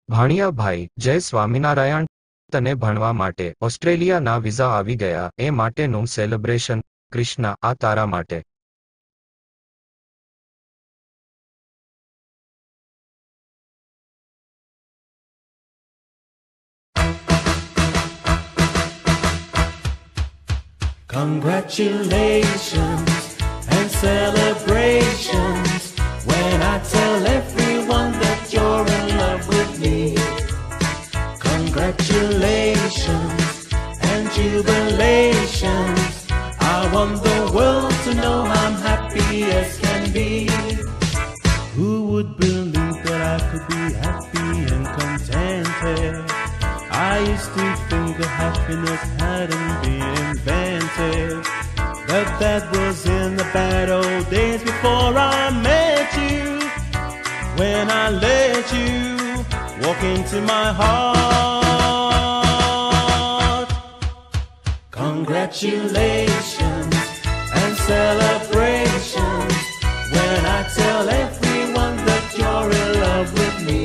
ભાણિયા ભાઈ, જય સ્વામિનારાયણ. તને ભણવા માટે ઓસ્ટ્રેલિયાના વિઝા આવી ગયા એ માટેનું સેલિબ્રેશન. કૃષ્ણા, આ તારા માટે. Congratulations and celebrations when I tell everyone that you're in love with me. Congratulations and jubilations. I want the world to know I'm happy as can be. Who would believe that I could be happy and contented? I used to think that happiness hadn't been invented, but that was in the bad old days before I met you. When I let you walk into my heart. Congratulations and celebrations when I tell everyone that you're in love with me.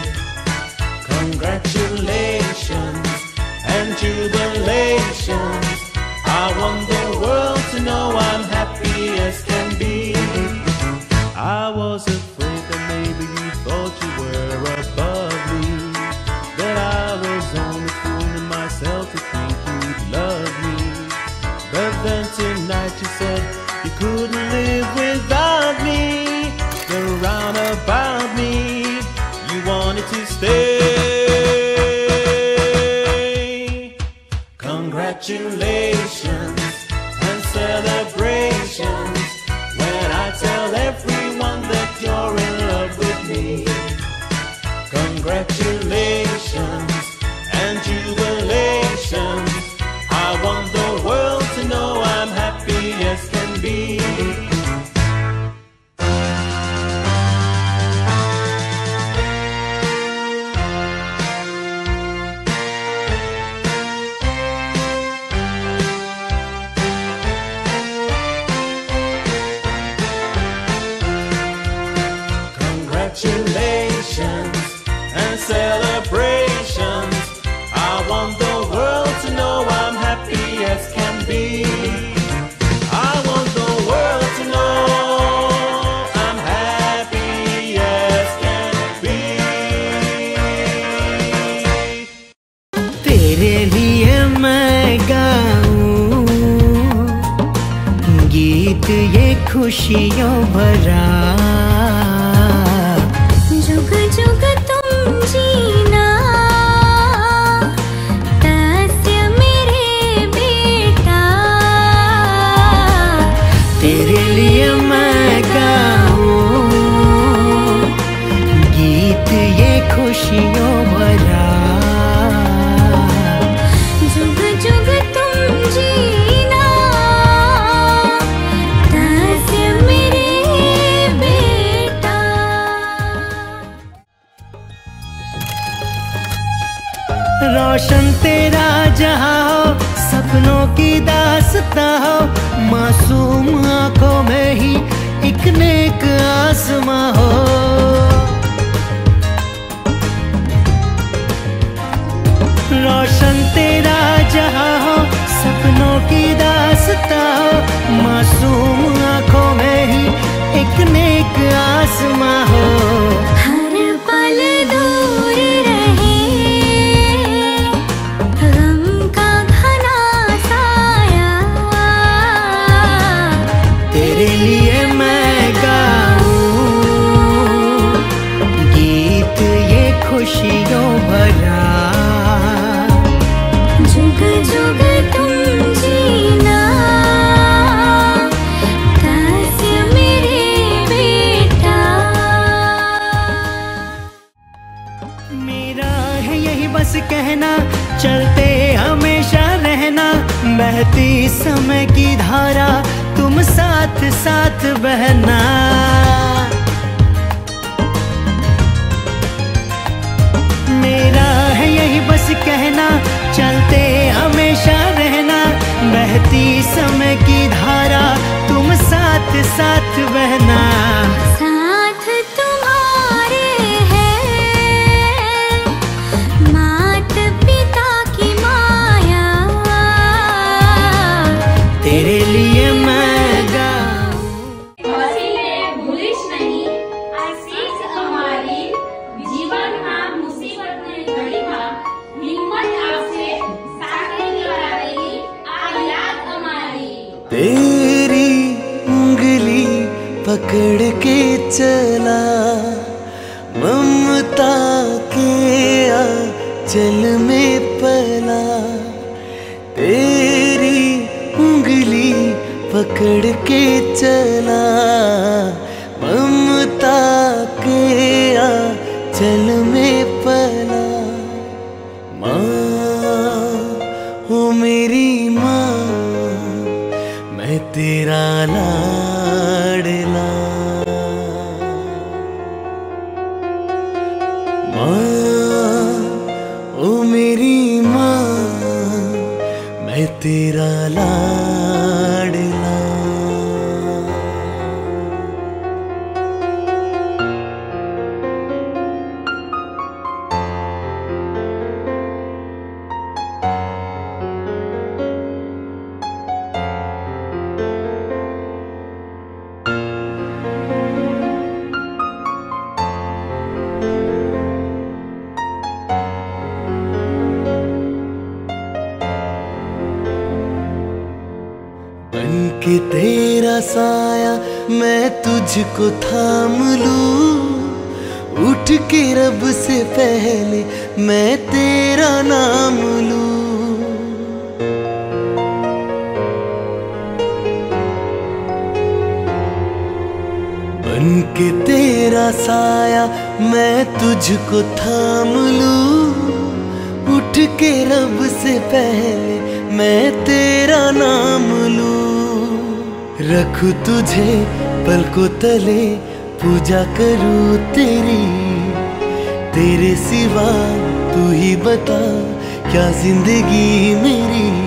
Congratulations and jubilations. I want the world to know I'm happy as can be. I was afraid that maybe you thought you were above me, that I was only fooling myself to think you'd love me. But then tonight you said you couldn't live without me. You're round about me, you wanted to stay. Congratulations and celebrations when I tell everyone that you're in love with me. Congratulations and jubilations. I want the world to know I'm happy as can be. Congratulations and celebrations. I want the world to know I'm happy as can be. I want the world to know I'm happy as can be. तेरे लिए मैं गाऊं गीत ये खुशियों भरा, जुग जुग तुम जीना दास्य मेरे बेटा। तेरे लिए मैं गाऊं गीत ये खुशियों भरा, जुग जुग तुम जीना दास्य मेरे बेटा। रोशन तेरा जहां हो, सपनों की दास्तां हो, मासूम आंखों में ही एक नेक आसमां हो। रोशन तेरा जहां हो, सपनों की दास्तां हो, मासूम आंखों में ही एक नेक आसमां हो। हर पल दूर रहे गम का घना साया। तेरे लिए मैं गाऊं गीत ये खुशियों भरा, जुग जुग तुम जीना दास्य मेरे बेटा। मेरा है यही बस कहना, चलते हमेशा रहना, बहती समय की धारा तुम साथ साथ बहना। मेरा है यही बस कहना, चलते हमेशा रहना, बहती समय की धारा तुम साथ साथ बहना। साथ तुम्हारे हैं पकड़ के चला, ममता के आंचल में पला, तेरी उंगली पकड़ के चला, ममता के आंचल में पला। माँ हो मेरी माँ, मैं तेरा लाडला। माँ ओ मेरी माँ, मैं तेरा लाडला। कि तेरा साया मैं तुझको थाम लूं, उठ के रब से पहले मैं तेरा नाम लूं। बन के तेरा साया मैं तुझको थाम लूं, उठ के रब से पहले मैं तेरा नाम लूं। रखूं तुझे पलकों तले, पूजा करूं तेरी, तेरे सिवा तू ही बता क्या जिंदगी मेरी।